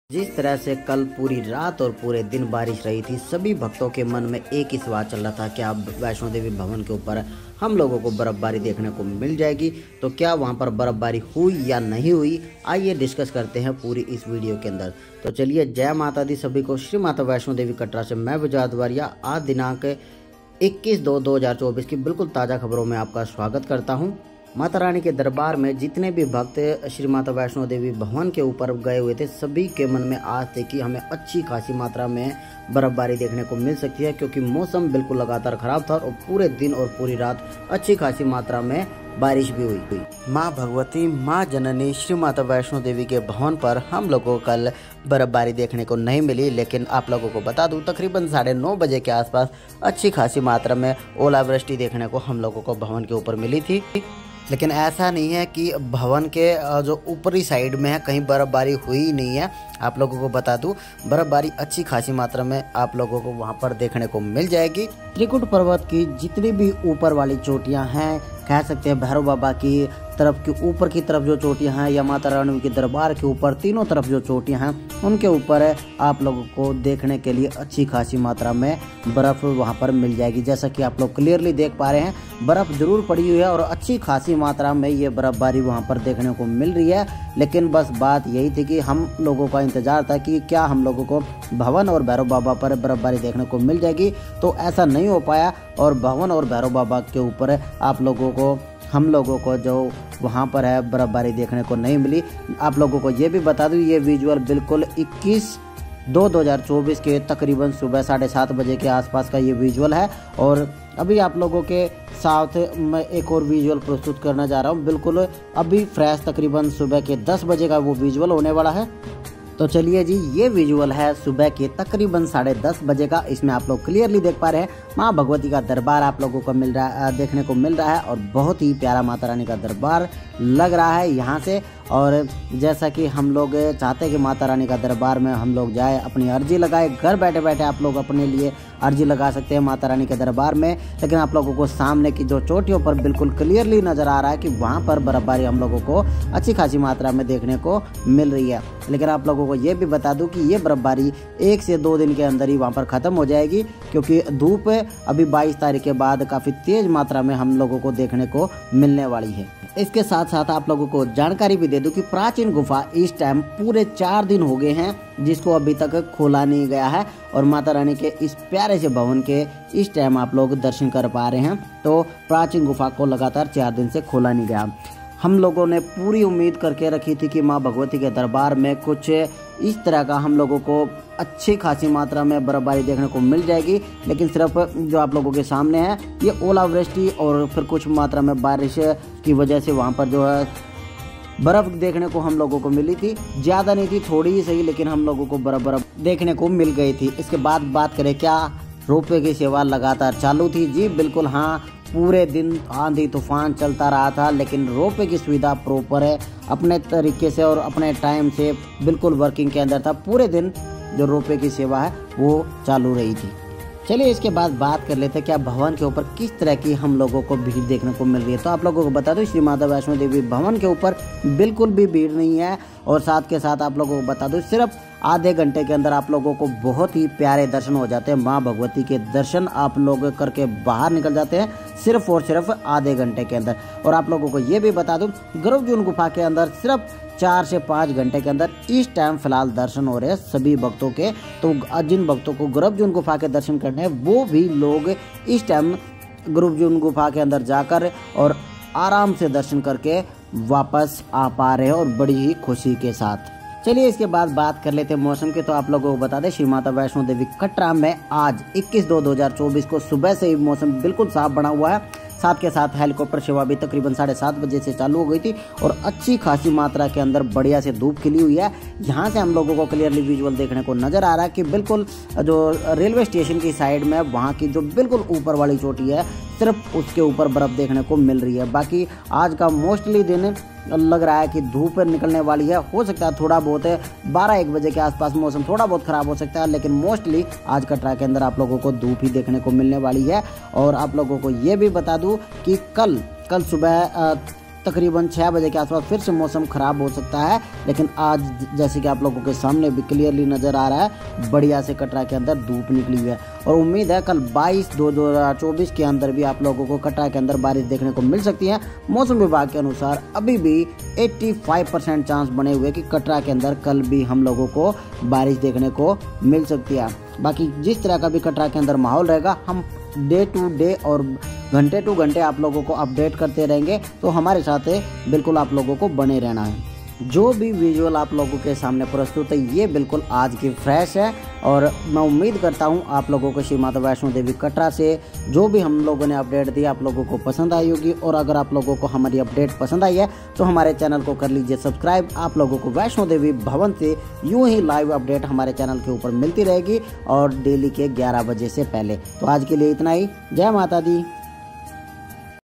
जिस तरह से कल पूरी रात और पूरे दिन बारिश रही थी, सभी भक्तों के मन में एक ही सवाल चल रहा था कि अब वैष्णो देवी भवन के ऊपर हम लोगों को बर्फबारी देखने को मिल जाएगी। तो क्या वहां पर बर्फबारी हुई या नहीं हुई, आइए डिस्कस करते हैं पूरी इस वीडियो के अंदर। तो चलिए, जय माता दी सभी को। श्री माता वैष्णो देवी कटरा से मैं विजय द्वारिया आज दिनांक 21/2/2024 की बिल्कुल ताज़ा खबरों में आपका स्वागत करता हूं। माता रानी के दरबार में जितने भी भक्त श्री माता वैष्णो देवी भवन के ऊपर गए हुए थे, सभी के मन में आस थी कि हमें अच्छी खासी मात्रा में बर्फबारी देखने को मिल सकती है, क्योंकि मौसम बिल्कुल लगातार खराब था और पूरे दिन और पूरी रात अच्छी खासी मात्रा में बारिश भी हुई। माँ भगवती, माँ जननी श्री माता वैष्णो देवी के भवन पर हम लोगों को कल बर्फबारी देखने को नहीं मिली, लेकिन आप लोगों को बता दूं तकरीबन 9:30 बजे के आसपास अच्छी खासी मात्रा में ओलावृष्टि देखने को हम लोगों को भवन के ऊपर मिली थी। लेकिन ऐसा नहीं है कि भवन के जो ऊपरी साइड में है कहीं बर्फबारी हुई ही नहीं है। आप लोगों को बता दूं बर्फबारी अच्छी खासी मात्रा में आप लोगों को वहां पर देखने को मिल जाएगी। त्रिकुट पर्वत की जितनी भी ऊपर वाली चोटियां हैं, कह सकते हैं भैरव बाबा की तरफ की ऊपर की तरफ जो चोटियां हैं या माता रानी के दरबार के ऊपर तीनों तरफ जो चोटियां हैं, उनके ऊपर आप लोगों को देखने के लिए अच्छी खासी मात्रा में बर्फ वहां पर मिल जाएगी। जैसा कि आप लोग क्लियरली देख पा रहे हैं, बर्फ जरूर पड़ी हुई है और अच्छी खासी मात्रा में ये बर्फबारी वहां पर देखने को मिल रही है। लेकिन बस बात यही थी कि हम लोगों का इंतजार था कि क्या हम लोगों को भवन और भैरव बाबा पर बर्फबारी देखने को मिल जाएगी, तो ऐसा नहीं हो पाया और भवन और भैरव बाबा के ऊपर हम लोगों को जो वहाँ पर है बर्फबारी देखने को नहीं मिली। आप लोगों को ये भी बता दूं, ये विजुअल बिल्कुल 21/2/2024 के तकरीबन सुबह 7:30 बजे के आसपास का ये विजुअल है। और अभी आप लोगों के साथ मैं एक और विजुअल प्रस्तुत करना जा रहा हूँ, बिल्कुल अभी फ्रेश तकरीबन सुबह के 10 बजे का वो विजुअल होने वाला है। तो चलिए जी, ये विजुअल है सुबह के तकरीबन 10:30 बजे का। इसमें आप लोग क्लियरली देख पा रहे हैं माँ भगवती का दरबार आप लोगों को देखने को मिल रहा है और बहुत ही प्यारा माता रानी का दरबार लग रहा है यहाँ से। और जैसा कि हम लोग चाहते हैं कि माता रानी का दरबार में हम लोग जाए, अपनी अर्जी लगाए, घर बैठे बैठे आप लोग अपने लिए अर्जी लगा सकते हैं माता रानी के दरबार में। लेकिन आप लोगों को सामने की जो चोटियों पर बिल्कुल क्लियरली नज़र आ रहा है कि वहाँ पर बर्फबारी हम लोगों को अच्छी खासी मात्रा में देखने को मिल रही है। लेकिन आप लोगों को ये भी बता दूं कि ये बर्फबारी 1 से 2 दिन के अंदर ही वहाँ पर ख़त्म हो जाएगी, क्योंकि धूप अभी 22 तारीख के बाद काफ़ी तेज़ मात्रा में हम लोगों को देखने को मिलने वाली है। इसके साथ साथ आप लोगों को जानकारी भी दे दूं कि प्राचीन गुफा इस टाइम पूरे 4 दिन हो गए हैं जिसको अभी तक खोला नहीं गया है और माता रानी के इस प्यारे से भवन के इस टाइम आप लोग दर्शन कर पा रहे हैं। तो प्राचीन गुफा को लगातार 4 दिन से खोला नहीं गया। हम लोगों ने पूरी उम्मीद करके रखी थी कि माँ भगवती के दरबार में कुछ इस तरह का हम लोगों को अच्छी खासी मात्रा में बर्फबारी देखने को मिल जाएगी, लेकिन सिर्फ जो आप लोगों के सामने है ये ओलावृष्टि और फिर कुछ मात्रा में बारिश की वजह से वहाँ पर जो है बर्फ देखने को हम लोगों को मिली थी। ज़्यादा नहीं थी, थोड़ी ही सही, लेकिन हम लोगों को बर्फ देखने को मिल गई थी। इसके बाद बात करें, क्या रोपवे की सेवा लगातार चालू थी? जी बिल्कुल हाँ, पूरे दिन आंधी तूफान चलता रहा था, लेकिन रोपवे की सुविधा प्रॉपर है, अपने तरीके से और अपने टाइम से बिल्कुल वर्किंग के अंदर था। पूरे दिन जो रोपवे की सेवा है वो चालू रही थी। चलिए इसके बाद बात कर लेते हैं क्या भवन के ऊपर किस तरह की हम लोगों को भीड़ देखने को मिल रही है। तो आप लोगों को बता दूं, श्री माता वैष्णो देवी भवन के ऊपर बिल्कुल भी भीड़ नहीं है। और साथ के साथ आप लोगों को बता दूं, सिर्फ आधे घंटे के अंदर आप लोगों को बहुत ही प्यारे दर्शन हो जाते हैं। माँ भगवती के दर्शन आप लोग करके बाहर निकल जाते हैं सिर्फ और सिर्फ आधे घंटे के अंदर। और आप लोगों को ये भी बता दूं, गर्भजून गुफा के अंदर सिर्फ 4 से 5 घंटे के अंदर इस टाइम फिलहाल दर्शन हो रहे हैं सभी भक्तों के। तो जिन भक्तों को गर्भजून गुफा के दर्शन करने हैं वो भी लोग इस टाइम गर्भजून गुफा के अंदर जाकर और आराम से दर्शन करके वापस आ पा रहे हैं और बड़ी ही खुशी के साथ। चलिए इसके बाद बात कर लेते हैं मौसम के। तो आप लोगों को बता दें, श्री माता वैष्णो देवी कटरा में आज 21/2/2024 को सुबह से ही मौसम बिल्कुल साफ बना हुआ है। साथ के साथ हेलीकॉप्टर सेवा भी तकरीबन 7:30 बजे से चालू हो गई थी और अच्छी खासी मात्रा के अंदर बढ़िया से धूप खिली हुई है। यहाँ से हम लोगों को क्लियरली विजुअल देखने को नजर आ रहा है कि बिल्कुल जो रेलवे स्टेशन की साइड में वहाँ की जो बिल्कुल ऊपर वाली चोटी है, सिर्फ उसके ऊपर बर्फ देखने को मिल रही है। बाकी आज का मोस्टली दिन लग रहा है कि धूप निकलने वाली है। हो सकता है थोड़ा बहुत 12-1 बजे के आसपास मौसम थोड़ा बहुत खराब हो सकता है, लेकिन मोस्टली आज कटरा के अंदर आप लोगों को धूप ही देखने को मिलने वाली है। और आप लोगों को ये भी बता दूं कि कल सुबह तकरीबन 6 बजे के आसपास फिर से मौसम ख़राब हो सकता है, लेकिन आज जैसे कि आप लोगों के सामने भी क्लियरली नज़र आ रहा है, बढ़िया से कटरा के अंदर धूप निकली हुई है और उम्मीद है कल 22/2/2024 के अंदर भी आप लोगों को कटरा के अंदर बारिश देखने को मिल सकती है। मौसम विभाग के अनुसार अभी भी 85% चांस बने हुए कि कटरा के अंदर कल भी हम लोगों को बारिश देखने को मिल सकती है। बाकी जिस तरह का भी कटरा के अंदर माहौल रहेगा, हम डे टू डे और घंटे टू घंटे आप लोगों को अपडेट करते रहेंगे, तो हमारे साथ बिल्कुल आप लोगों को बने रहना है। जो भी विजुअल आप लोगों के सामने प्रस्तुत है ये बिल्कुल आज की फ्रेश है और मैं उम्मीद करता हूँ आप लोगों को श्री माता वैष्णो देवी कटरा से जो भी हम लोगों ने अपडेट दी आप लोगों को पसंद आई होगी। और अगर आप लोगों को हमारी अपडेट पसंद आई है तो हमारे चैनल को कर लीजिए सब्सक्राइब। आप लोगों को वैष्णो देवी भवन से यूँ ही लाइव अपडेट हमारे चैनल के ऊपर मिलती रहेगी और डेली के 11 बजे से पहले। तो आज के लिए इतना ही। जय माता दी।